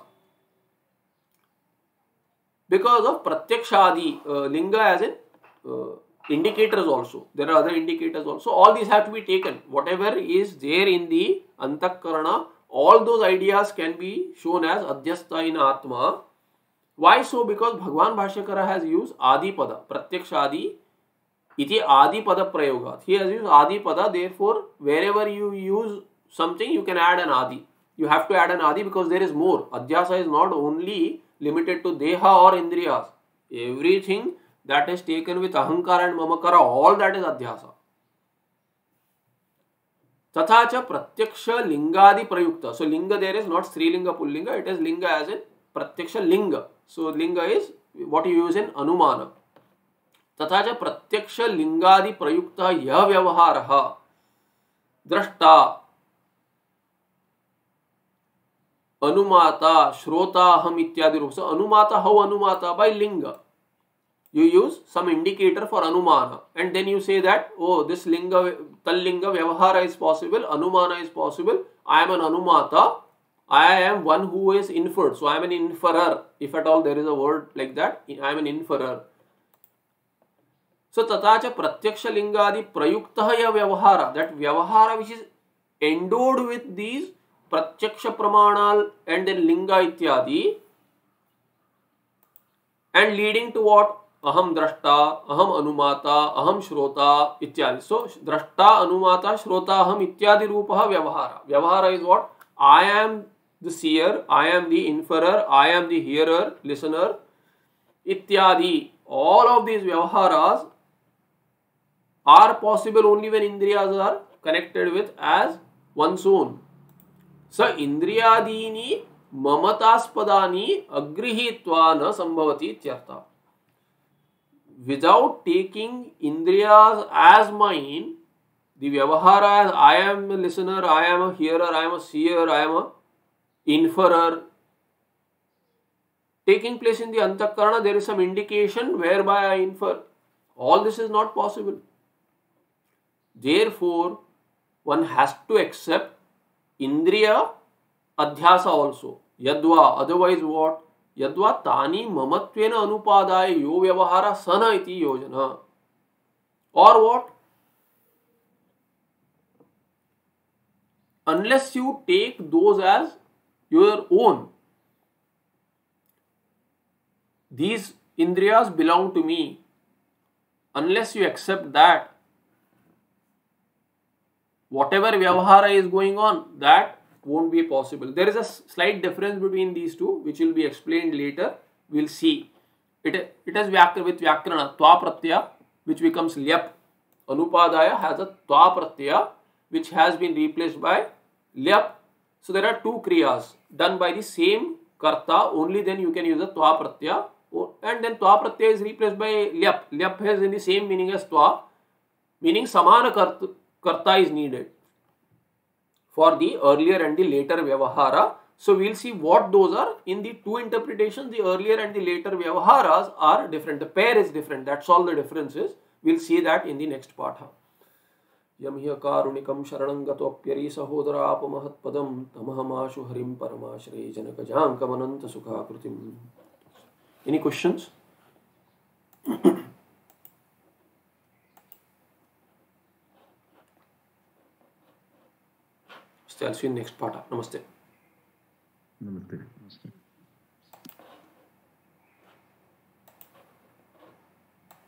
Because of pratyakshadi, uh, linga as in uh, indicators also. There are other indicators also. All these have to be taken. Whatever is there in the antakarana, all those ideas can be shown as adhyastha in atma. Why so? Because Bhagavan Bhashyakara has used adi pada, pratyakshadi iti adi pada prayogat. He has used adi pada. Therefore, wherever you use something, you can add an adi. You have to add an adi because there is more. Adhyasa is not only limited to deha or indriyas. Everything that is taken with ahankara and mamakara, all that is adhyasa. Tathacha pratyaksha lingadi prayukta. So linga there is not strilinga pullinga, it is linga as in pratyaksha linga. So linga is what you use in anumana. Tathacha pratyaksha lingadi prayukta yah vyavaharaha drashta anumata shrota ham ityadi rupa. So anumata, how anumata? By linga. You use some indicator for anumana and then you say that, oh, this linga, tallinga vyavahara is possible, anumana is possible. I am an anumata. I am one who is inferred. So I am an inferer. If at all there is a word like that, I am an inferer. So tatacha pratyaksha lingadi prayuktaha ya vyavahara. That vyavahara which is endowed with these pratyaksha pramanal and then linga ityadi and leading to what? Aham drashta, aham anumata, aham shrota ityadi. So drashta, anumata, shrota, aham ityadi rupaha vyavahara. Vyavahara is what? I am the seer, I am the inferer, I am the hearer, listener ityadi. All of these vyavaharas are possible only when indriyas are connected with as one's own. So indriyadini mamataspadani agrihitva na sambhavati ityartha. Without taking indriyas as mine, the vyavahara as I am a listener, I am a hearer, I am a seer, I am a inferer, taking place in the Antakarana, there is some indication whereby I infer. All this is not possible. Therefore, one has to accept Indriya Adhyasa also. Yadva, otherwise what? Yadva tani mamatvena anupadaya yo vyavahara sana iti yojana. Or what? Unless you take those as your own, these Indriyas belong to me. Unless you accept that, whatever vyavahara is going on, that won't be possible. There is a slight difference between these two, which will be explained later. We'll see. It, it is vyakra, with vyakrana, tva pratyaya, which becomes lyap. Anupadaya has a tva pratyaya, which has been replaced by lyap. So there are two kriyas done by the same karta, only then you can use a tva pratyaya. And then tva pratyaya is replaced by lyap. Lyap has in the same meaning as tva, meaning samana karta, karta is needed for the earlier and the later vyavahara. So we'll see what those are. In the two interpretations, the earlier and the later vyavaharas are different. The pair is different. That's all the difference is. We'll see that in the next patha. Yam hiya karunikam sharanam gatopyari sahodara apamahatpadam tamahamashu harim paramashre janakajankam ananta sukhakrutim. Any questions? I'll see you in next part. Namaste. Namaste. Namaste.